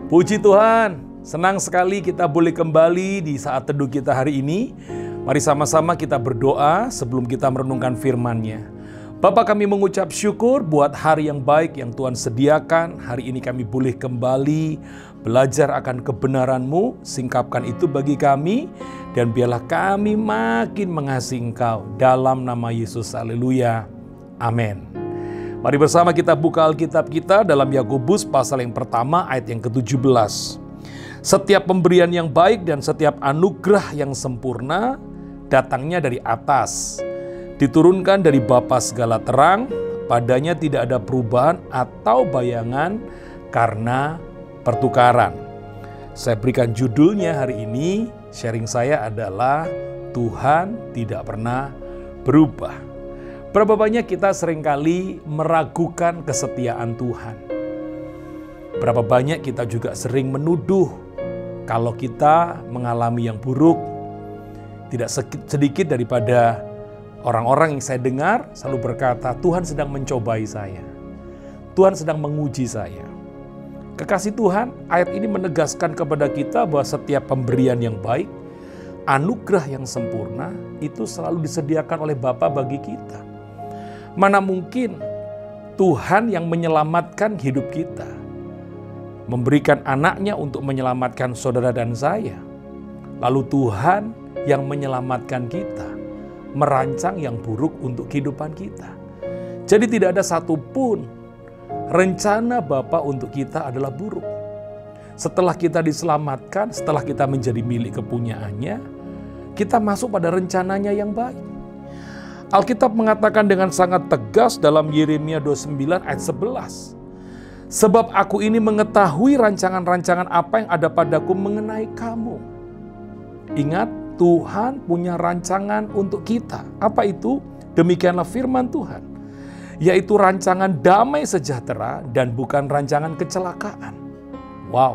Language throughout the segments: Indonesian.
Puji Tuhan, senang sekali kita boleh kembali di saat teduh kita hari ini. Mari sama-sama kita berdoa sebelum kita merenungkan firman-Nya. Bapa, kami mengucap syukur buat hari yang baik yang Tuhan sediakan. Hari ini kami boleh kembali belajar akan kebenaran-Mu. Singkapkan itu bagi kami dan biarlah kami makin mengasihi Engkau. Dalam nama Yesus, haleluya. Amin. Mari bersama kita buka Alkitab kita dalam Yakobus pasal yang pertama ayat yang ke-17. Setiap pemberian yang baik dan setiap anugerah yang sempurna datangnya dari atas, diturunkan dari Bapa segala terang, padanya tidak ada perubahan atau bayangan karena pertukaran. Saya berikan judulnya hari ini, sharing saya adalah Tuhan tidak pernah berubah. Berapa banyak kita seringkali meragukan kesetiaan Tuhan. Berapa banyak kita juga sering menuduh kalau kita mengalami yang buruk. Tidak sedikit daripada orang-orang yang saya dengar selalu berkata, Tuhan sedang mencobai saya. Tuhan sedang menguji saya. Kekasih Tuhan, ayat ini menegaskan kepada kita bahwa setiap pemberian yang baik, anugerah yang sempurna, itu selalu disediakan oleh Bapa bagi kita. Mana mungkin Tuhan yang menyelamatkan hidup kita, memberikan anaknya untuk menyelamatkan saudara dan saya. Lalu Tuhan yang menyelamatkan kita, merancang yang buruk untuk kehidupan kita. Jadi tidak ada satupun rencana Bapa untuk kita adalah buruk. Setelah kita diselamatkan, setelah kita menjadi milik kepunyaannya, kita masuk pada rencananya yang baik. Alkitab mengatakan dengan sangat tegas dalam Yeremia 29 ayat 11. Sebab aku ini mengetahui rancangan-rancangan apa yang ada padaku mengenai kamu. Ingat, Tuhan punya rancangan untuk kita. Apa itu? Demikianlah firman Tuhan. Yaitu rancangan damai sejahtera dan bukan rancangan kecelakaan. Wow.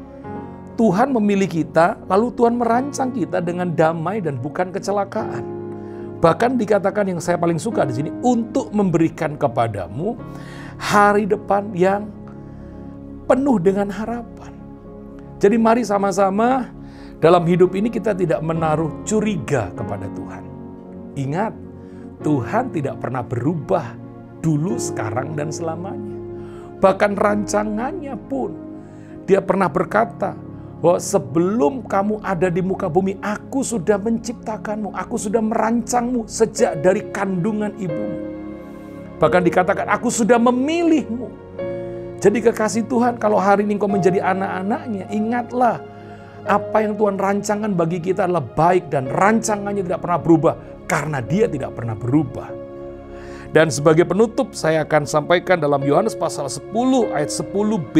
Tuhan memilih kita, lalu Tuhan merancang kita dengan damai dan bukan kecelakaan. Bahkan dikatakan yang saya paling suka di sini, untuk memberikan kepadamu hari depan yang penuh dengan harapan. Jadi mari sama-sama dalam hidup ini kita tidak menaruh curiga kepada Tuhan. Ingat, Tuhan tidak pernah berubah dulu, sekarang, dan selamanya. Bahkan rancangannya pun, Dia pernah berkata, bahwa sebelum kamu ada di muka bumi, aku sudah menciptakanmu, aku sudah merancangmu sejak dari kandungan ibumu. Bahkan dikatakan, aku sudah memilihmu. Jadi kekasih Tuhan, kalau hari ini kau menjadi anak-anaknya, ingatlah apa yang Tuhan rancangkan bagi kita adalah baik dan rancangannya tidak pernah berubah karena Dia tidak pernah berubah. Dan sebagai penutup saya akan sampaikan dalam Yohanes pasal 10 ayat 10b.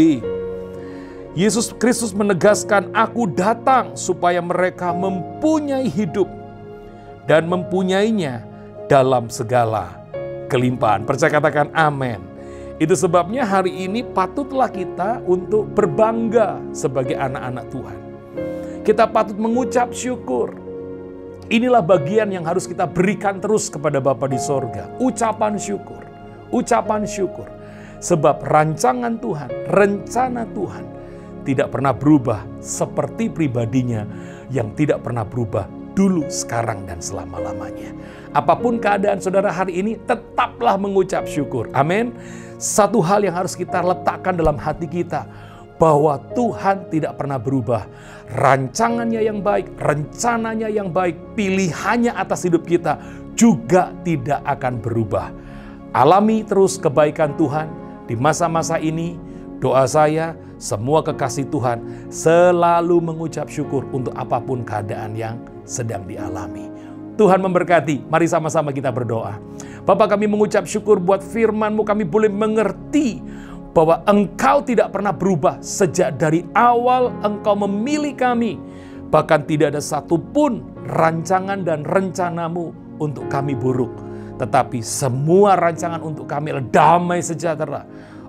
Yesus Kristus menegaskan, aku datang supaya mereka mempunyai hidup dan mempunyainya dalam segala kelimpahan. Percaya katakan amin. Itu sebabnya hari ini patutlah kita untuk berbangga sebagai anak-anak Tuhan. Kita patut mengucap syukur. Inilah bagian yang harus kita berikan terus kepada Bapa di sorga. Ucapan syukur. Ucapan syukur. Sebab rancangan Tuhan, rencana Tuhan tidak pernah berubah seperti pribadinya yang tidak pernah berubah dulu, sekarang, dan selama-lamanya. Apapun keadaan saudara hari ini, tetaplah mengucap syukur. Amin. Satu hal yang harus kita letakkan dalam hati kita, bahwa Tuhan tidak pernah berubah. Rancangannya yang baik, rencananya yang baik, pilihannya atas hidup kita juga tidak akan berubah. Alami terus kebaikan Tuhan di masa-masa ini. Doa saya, semua kekasih Tuhan selalu mengucap syukur untuk apapun keadaan yang sedang dialami. Tuhan memberkati, mari sama-sama kita berdoa. Bapa, kami mengucap syukur buat firman-Mu, kami boleh mengerti bahwa Engkau tidak pernah berubah. Sejak dari awal Engkau memilih kami. Bahkan tidak ada satupun rancangan dan rencana-Mu untuk kami buruk. Tetapi semua rancangan untuk kami adalah damai sejahtera.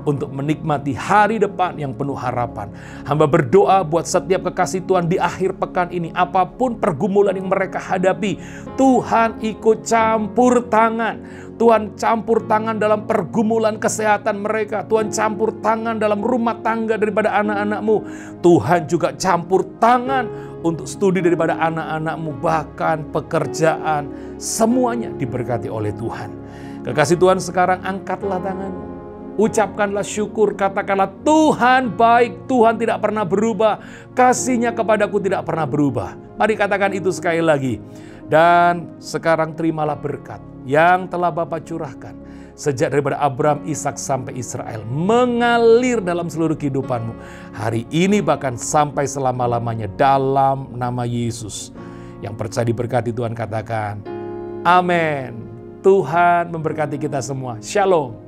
untuk menikmati hari depan yang penuh harapan. Hamba berdoa buat setiap kekasih Tuhan di akhir pekan ini, apapun pergumulan yang mereka hadapi, Tuhan ikut campur tangan. Tuhan campur tangan dalam pergumulan kesehatan mereka. Tuhan campur tangan dalam rumah tangga daripada anak-anak-Mu. Tuhan juga campur tangan untuk studi daripada anak-anak-Mu, bahkan pekerjaan, semuanya diberkati oleh Tuhan. Kekasih Tuhan, sekarang angkatlah tanganmu. Ucapkanlah syukur, katakanlah Tuhan baik, Tuhan tidak pernah berubah, kasih-Nya kepadaku tidak pernah berubah. Mari katakan itu sekali lagi. Dan sekarang terimalah berkat yang telah Bapa curahkan sejak daripada Abraham, Ishak sampai Israel, mengalir dalam seluruh kehidupanmu. Hari ini bahkan sampai selama-lamanya dalam nama Yesus. Yang percaya diberkati Tuhan katakan, amin. Tuhan memberkati kita semua. Shalom.